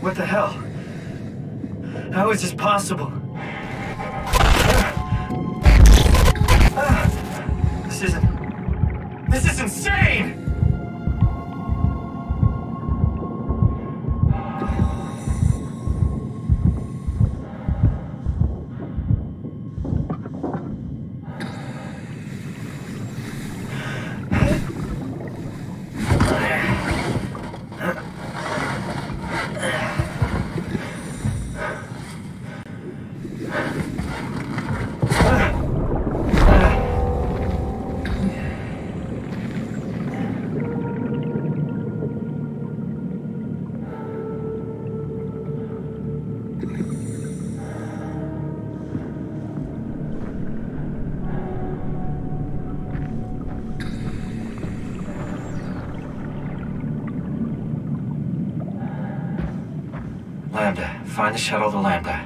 What the hell? How is this possible? This is insane! Lambda. Find the shuttle to Lambda.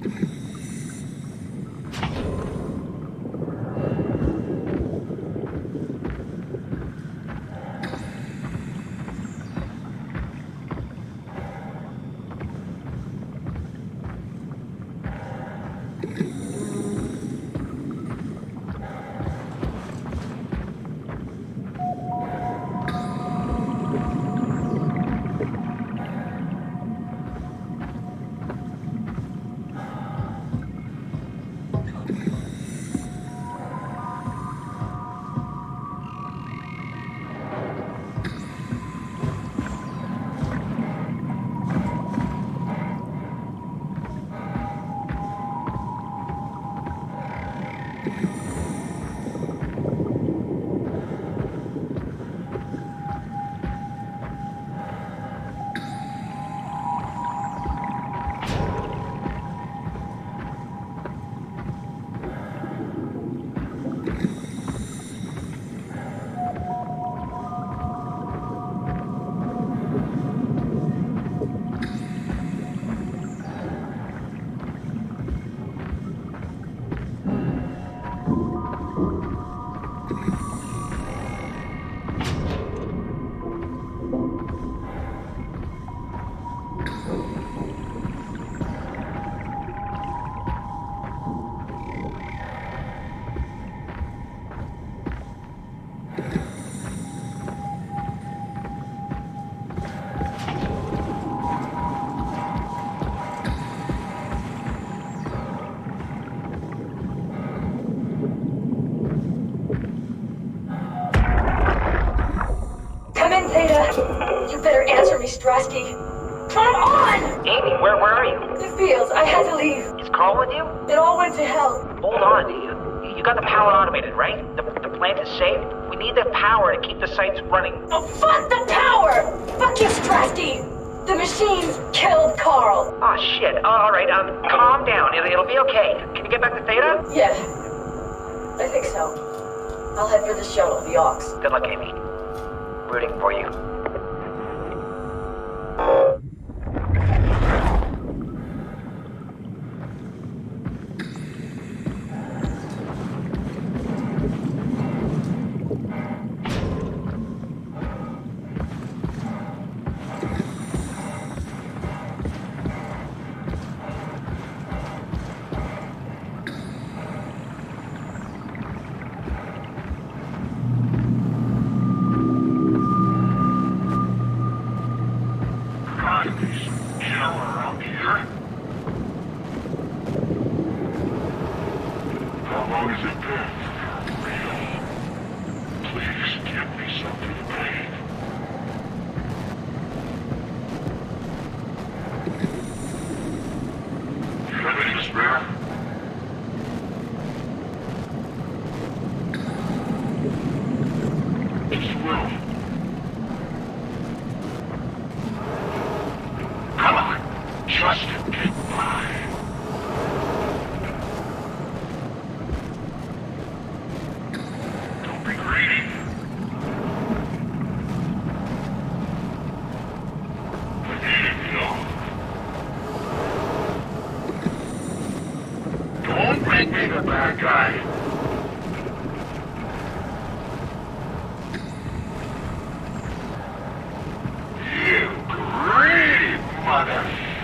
You better answer me, Strasky. Come on! Amy, where are you? The fields. I had to leave. Is Carl with you? It all went to hell. Hold on. You got the power automated, right? The plant is safe? We need the power to keep the sites running. Oh, fuck the power! Fuck you, Strasky! The machines killed Carl. Oh, shit. Alright, calm down. It'll be okay. Can you get back to Theta? Yeah. I think so. I'll head for the shuttle, the Aux. Good luck, Amy. Rooting for you. You greedy mother...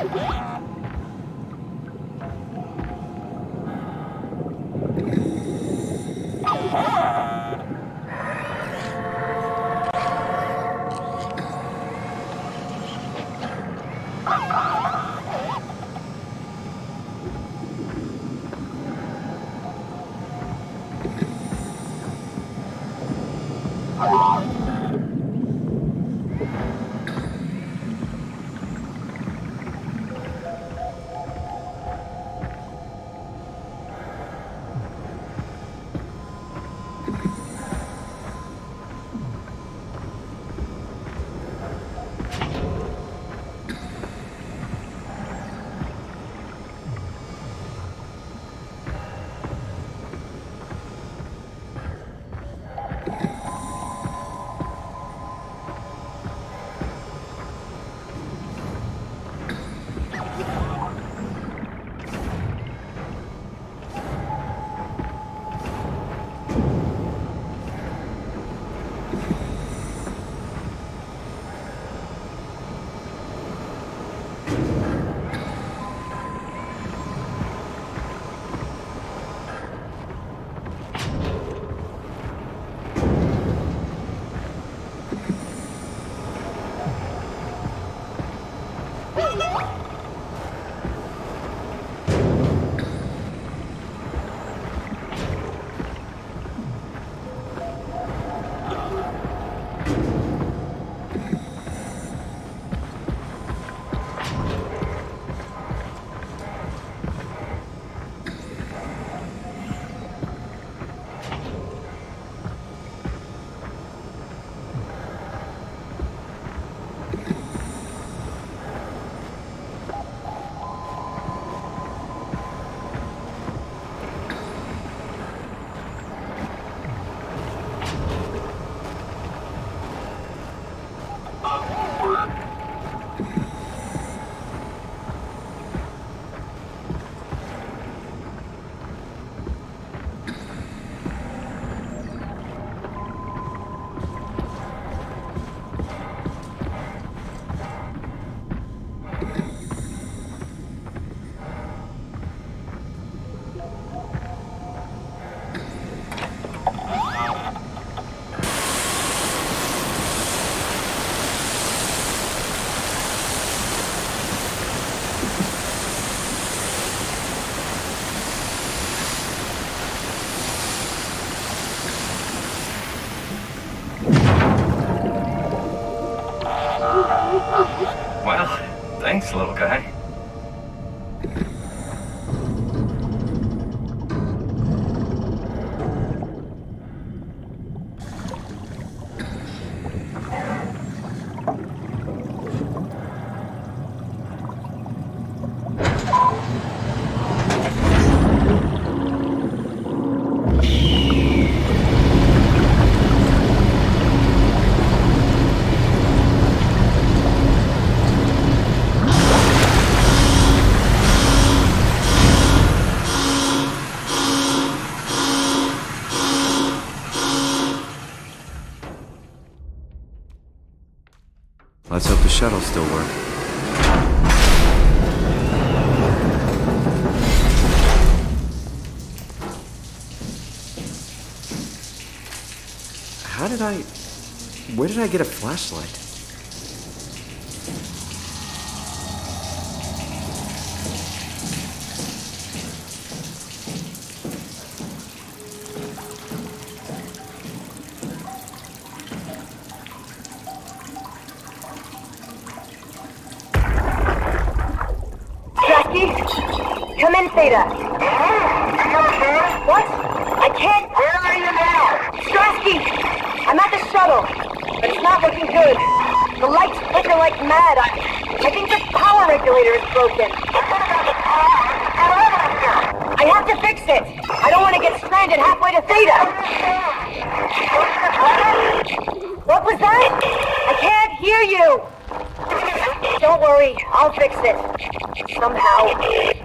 Well, thanks, little guy. Let's hope the shuttles still work. Where did I get a flashlight? Come in, Theta. What? I can't. Where are you now? Strasky! I'm at the shuttle, but it's not looking good. The lights flicker like mad. I think the power regulator is broken. I have to fix it. I don't want to get stranded halfway to Theta. What was that? I can't hear you. Don't worry, I'll fix it. Somehow.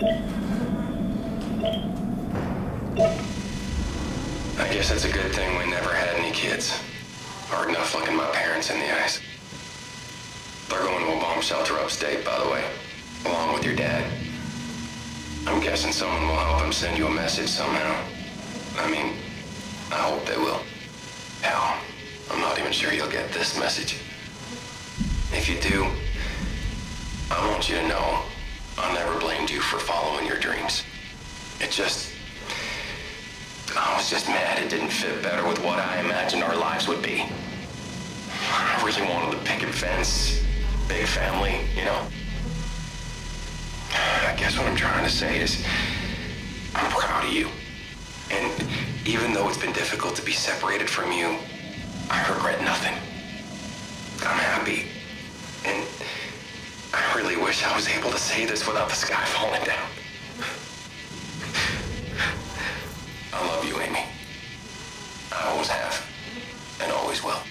I guess it's a good thing we never had any kids. Hard enough looking my parents in the eyes. They're going to a bomb shelter upstate, by the way, along with your dad. I'm guessing someone will help him send you a message somehow. I mean, I hope they will. Hell, I'm not even sure you'll get this message. If you do, I want you to know I never blamed you for following your dreams. I was just mad it didn't fit better with what I imagined our lives would be. I really wanted the picket fence, big family, you know? I guess what I'm trying to say is, I'm proud of you. And even though it's been difficult to be separated from you, I regret nothing. I'm happy. And I really wish I was able to say this without the sky falling down. I love you, Amy. I always have, and always will.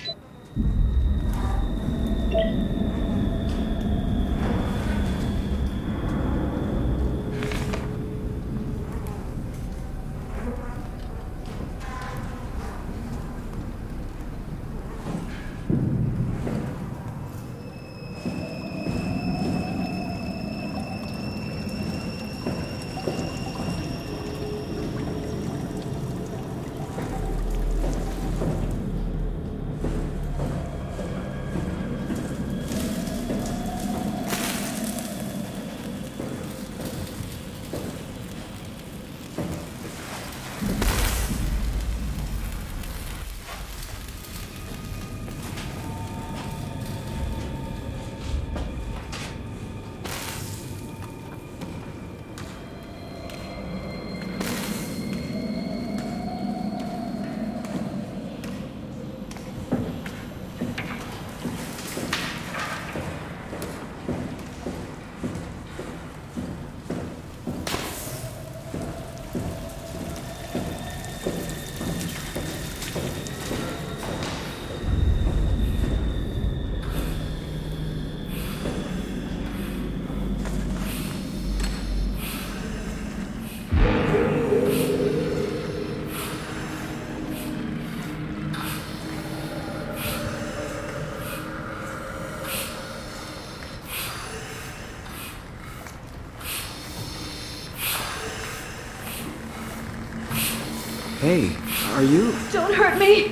Hey, are you... Don't hurt me!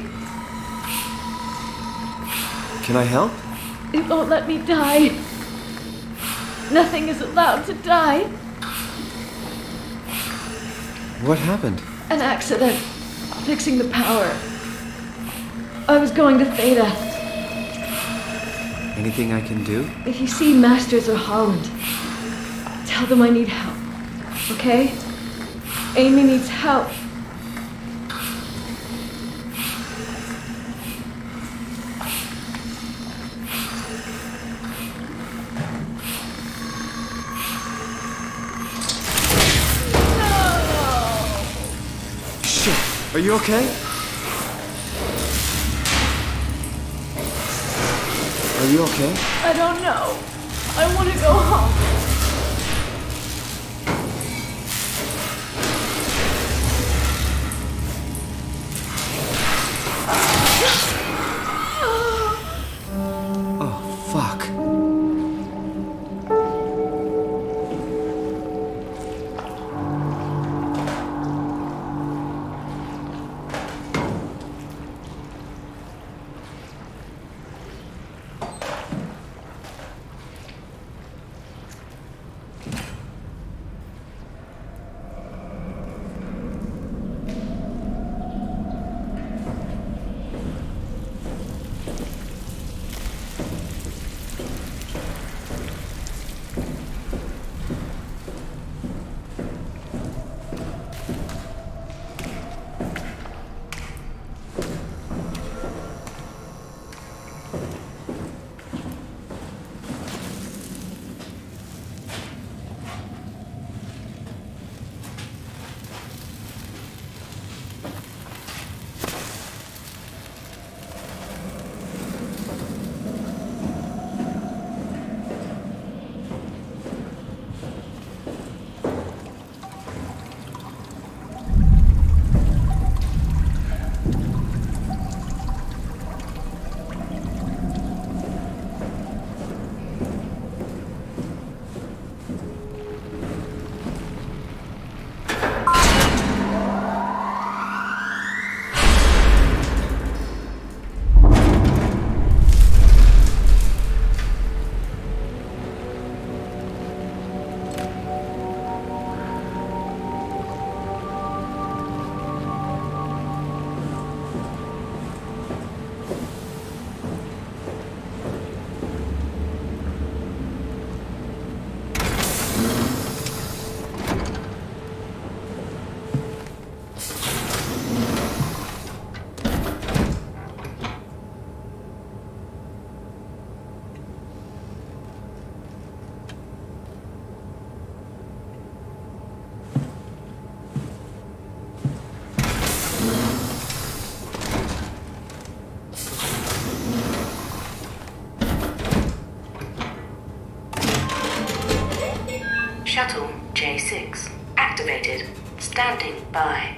Can I help? It won't let me die. Nothing is allowed to die. What happened? An accident. Fixing the power. I was going to Theta. Anything I can do? If you see Masters or Holland, tell them I need help. Okay? Amy needs help. Are you okay? Are you okay? I don't know. I want to go home. Oh, fuck. 6 activated. Standing by.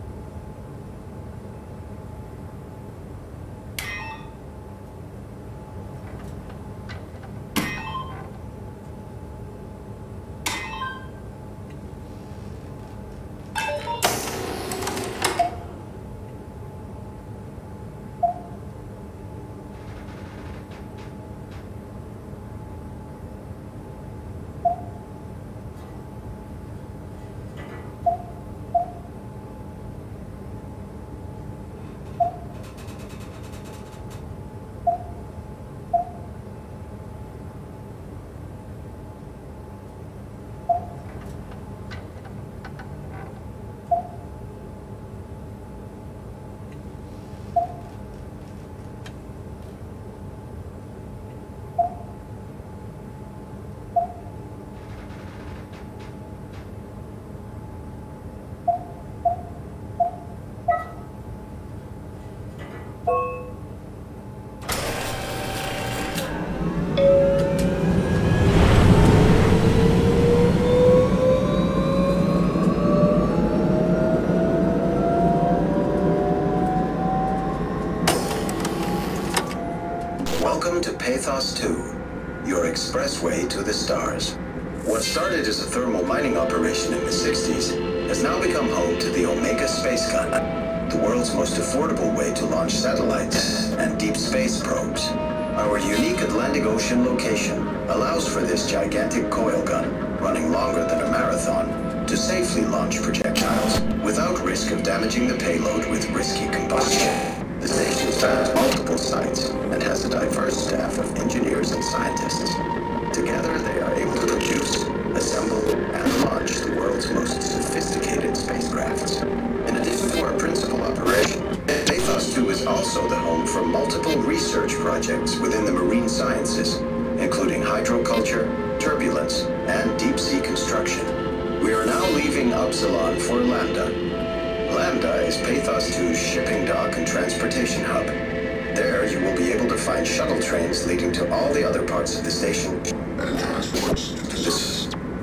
Welcome to Pathos 2, your expressway to the stars. What started as a thermal mining operation in the 60s has now become home to the Omega Space Gun, the world's most affordable way to launch satellites and deep space probes. Our unique Atlantic Ocean location allows for this gigantic coil gun, running longer than a marathon, to safely launch projectiles without risk of damaging the payload with risky combustion. The station spans multiple sites and has a diverse staff of engineers and scientists. Together, they are able to produce, assemble, and launch the world's most sophisticated spacecrafts. In addition to our principal operation, Pathos 2 is also the home for multiple research projects within the marine sciences, including hydroculture, turbulence, and deep-sea construction. We are now leaving Upsilon for Lambda. Lambda is Pathos 2's shipping dock and transportation hub. There, you will be able to find shuttle trains leading to all the other parts of the station and transports to this.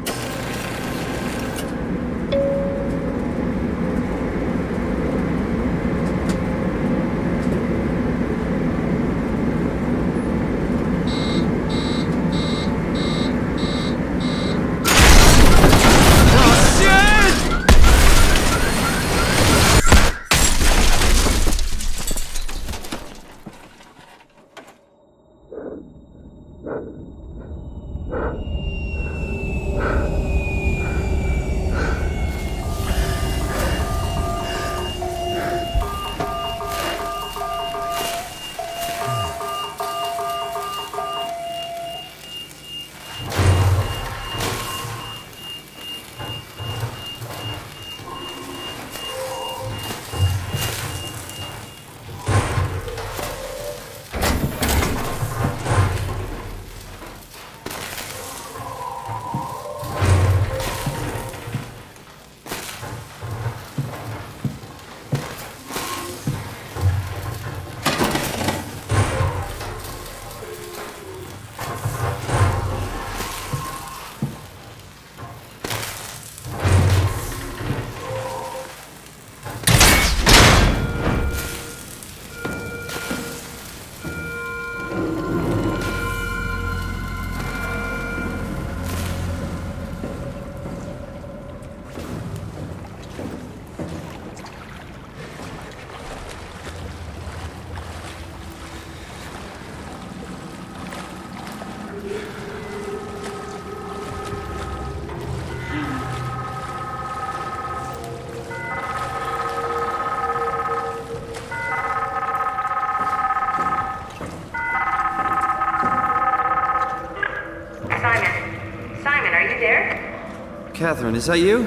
Catherine, is that you?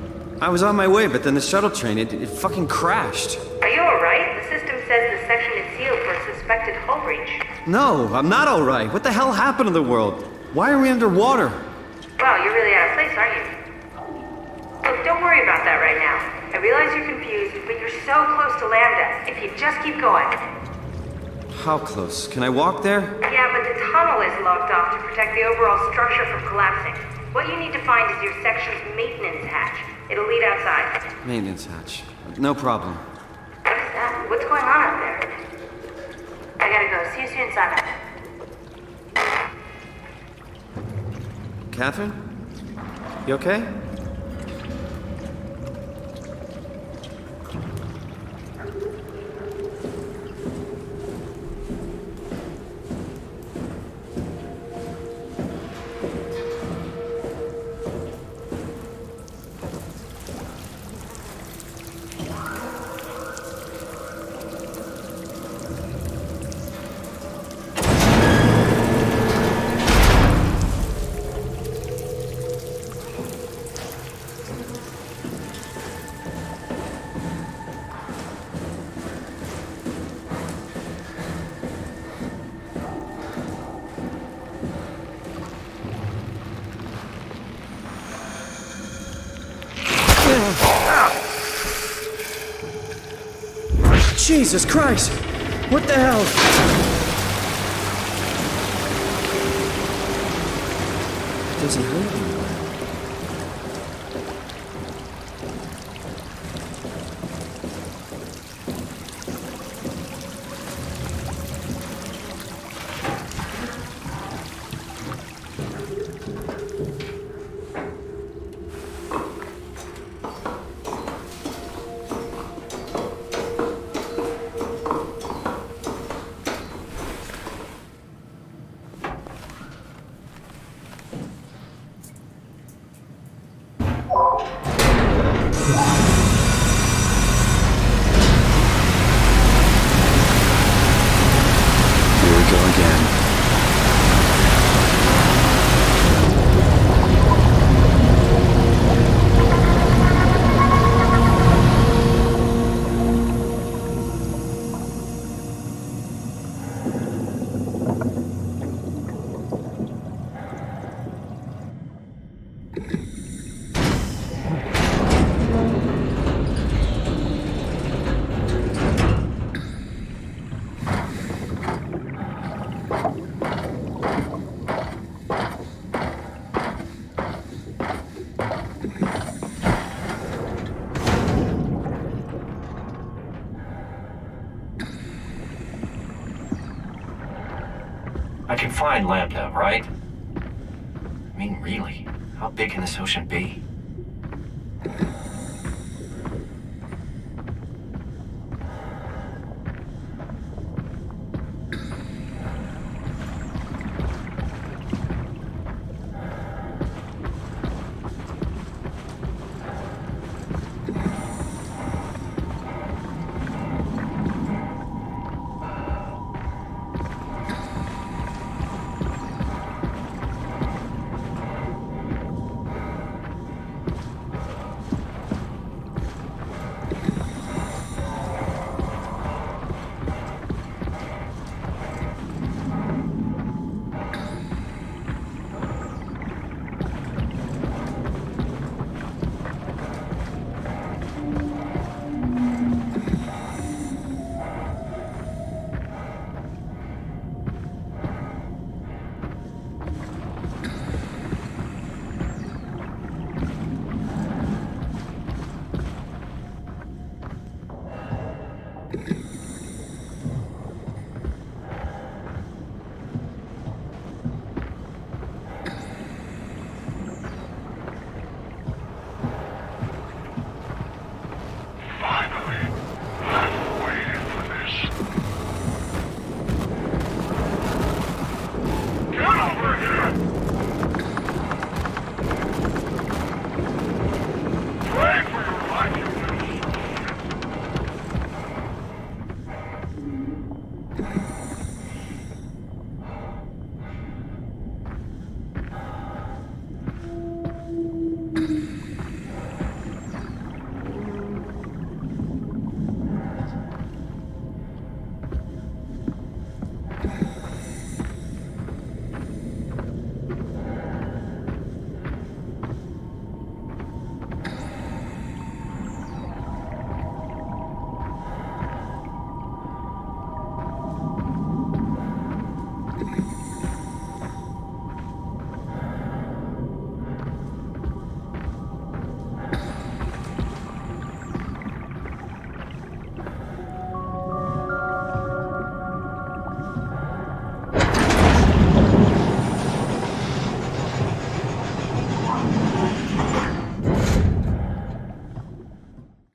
I was on my way, but then the shuttle train, it fucking crashed. Are you alright? The system says the section is sealed for a suspected hull breach. No, I'm not alright. What the hell happened to the world? Why are we underwater? Wow, you're really out of place, aren't you? Look, don't worry about that right now. I realize you're confused, but you're so close to Lambda. If you just keep going. How close? Can I walk there? Yeah, but the tunnel is locked off to protect the overall structure from collapsing. What you need to find is your section's maintenance hatch. It'll lead outside. Maintenance hatch. No problem. What is that? What's going on up there? I gotta go. See you soon, Simon. Catherine? You okay? Jesus Christ! What the hell? Doesn't hurt anymore. I can find Lambda, right? I mean, really, how big can this ocean be?